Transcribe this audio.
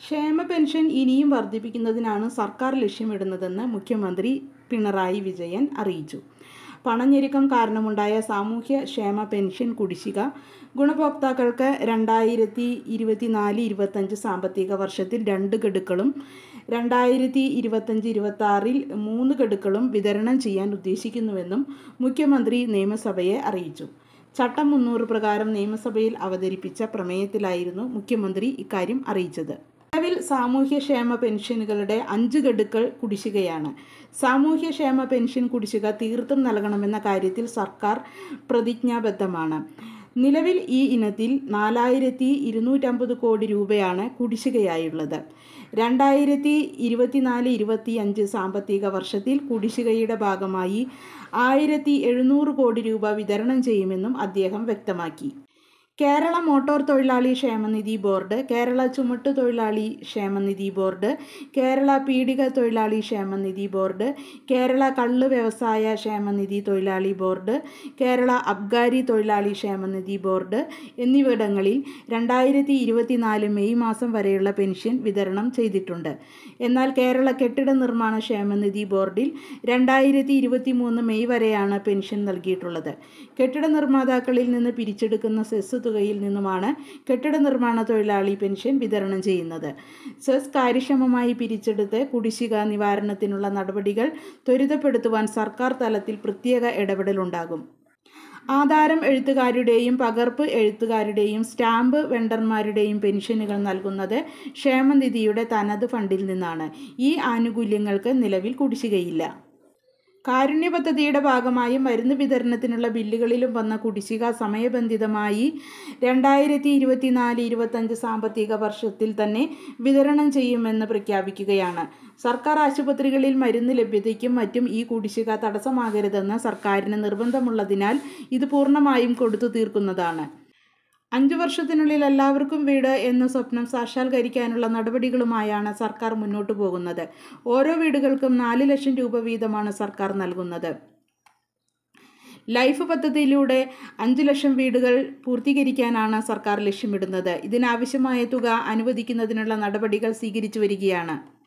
ക്ഷേമ പെൻഷൻ ഇനിയും വർദ്ധിപ്പിക്കുന്നതിനാണ് സർക്കാർ ലക്ഷ്യമിടുന്നതെന്ന് മുഖ്യമന്ത്രി പിണറായി വിജയൻ അറിയിച്ചു. പണഞ്ഞെരുക്കം കാരണമുണ്ടായ സാമൂഹ്യ ക്ഷേമ പെൻഷൻ കുടിശ്ശിക ഗുണഭോക്താക്കൾക്ക് 2024-25 സാമ്പത്തിക വർഷത്തിൽ 2 ഗഡുക്കളും 2025-26 3 ഗഡുക്കളും വിതരണം ചെയ്യാൻ ഉദ്ദേശിക്കുന്നുവെന്നും മുഖ്യമന്ത്രി നിയമസഭയെ അറിയിച്ചു. ചട്ടം 300 പ്രകാരം നിയമസഭയിൽ അവതരിപ്പിച്ച പ്രമേയത്തിലായിരുന്നു മുഖ്യമന്ത്രി ഇക്കാര്യം അറിയിച്ചത്. നിലവിൽ സാമൂഹ്യക്ഷേമ പെൻഷനുകളുടെ 5 ഗഡുക്കൾ കുടിശ്ശികയാണ്. സാമൂഹ്യക്ഷേമ പെൻഷൻ കുടിശ്ശിക തീർത്തും നൽകണമെന്ന കാര്യത്തിൽ സർക്കാർ പ്രതിജ്ഞാബദ്ധമാണ്. നിലവിൽ ഈ ഇനത്തിൽ 4250 കോടി രൂപയാണ് കുടിശ്ശികയായുള്ളത്. 2024-25 സാമ്പത്തിക വർഷത്തിൽ കുടിശ്ശികയുടെ ഭാഗമായി 1700 കോടി രൂപ വിതരണം ചെയ്യുമെന്നും അദ്ദേഹം വ്യക്തമാക്കി. കേരള മോട്ടോർ തൊഴിലാളി ക്ഷേമനിധി ബോർഡ്, കേരള ചുമട്ടുതൊഴിലാളി ക്ഷേമനിധി ബോർഡ്, കേരള പീഡിക തൊഴിലാളി ക്ഷേമനിധി ബോർഡ്, കേരള കള്ള് വ്യവസായ ക്ഷേമനിധി തൊഴിലാളി ബോർഡ്, കേരള അബ്കാരി തൊഴിലാളി ക്ഷേമനിധി ബോർഡ് എന്നിവിടങ്ങളിൽ 2024 മെയ് മാസം വരെയുള്ള പെൻഷൻ വിതരണം ചെയ്തിട്ടുണ്ട്. എന്നാൽ കേരള കെട്ടിട നിർമ്മാണ ക്ഷേമനിധി ബോർഡിൽ 2023 മെയ് വരെയാണ് പെൻഷൻ നൽകിയിട്ടുള്ളത്. കെട്ടിട നിർമ്മാതാക്കളിൽ നിന്ന് പിരിച്ചെടുക്കുന്ന സെസ് തുകയിൽ നിന്നുമാണ് കെട്ടിട നിർമ്മാണ തൊഴിലാളി പെൻഷൻ വിതരണം ചെയ്യുന്നത്. സെസ് കാര്യക്ഷമമായി പിരിച്ചെടുത്ത് കുടിശ്ശിക നിവാരണത്തിനുള്ള നടപടികൾ ത്വരിതപ്പെടുത്തുവാൻ സർക്കാർ തലത്തിൽ പ്രത്യേക ഇടപെടലുണ്ടാകും. ആധാരം എഴുത്തുകാരുടെയും പകർപ്പ് എഴുത്തുകാരുടെയും സ്റ്റാമ്പ് വെണ്ടർമാരുടെയും പെൻഷനുകൾ നൽകുന്നത് ക്ഷേമനിധിയുടെ തനത് ഫണ്ടിൽ നിന്നാണ്. ഈ ആനുകൂല്യങ്ങൾക്ക് നിലവിൽ കുടിശ്ശികയില്ല. കാരുണ്യ പദ്ധതിയുടെ ഭാഗമായി മരുന്ന് വിതരണത്തിനുള്ള ബില്ലുകളിലും വന്ന കുടിശ്ശിക സമയബന്ധിതമായി 2024-25 സാമ്പത്തിക വർഷത്തിൽ തന്നെ വിതരണം ചെയ്യുമെന്ന് പ്രഖ്യാപിക്കുകയാണ്. സർക്കാർ ആശുപത്രികളിൽ മരുന്ന് ലഭ്യതയ്ക്കും മറ്റും ഈ കുടിശ്ശിക തടസ്സമാകരുതെന്ന് സർക്കാരിന് നിർബന്ധമുള്ളതിനാൽ ഇത് പൂർണ്ണമായും കൊടുത്തു തീർക്കുന്നതാണ്. 5 വർഷത്തിനുള്ളിൽ എല്ലാവർക്കും വീട് എന്ന സ്വപ്നം സാക്ഷാത്കരിക്കാനുള്ള നടപടികളുമായാണ് സർക്കാർ മുന്നോട്ടു പോകുന്നത്. ഓരോ വീടുകൾക്കും 4 ലക്ഷം രൂപ വീതമാണ് സർക്കാർ നൽകുന്നത്. ലൈഫ് പദ്ധതിയിലൂടെ 5 ലക്ഷം വീടുകൾ പൂർത്തീകരിക്കാനാണ് സർക്കാർ ലക്ഷ്യമിടുന്നത്. ഇതിനാവശ്യമായ തുക അനുവദിക്കുന്നതിനുള്ള നടപടികൾ സ്വീകരിച്ചു വരികയാണ്.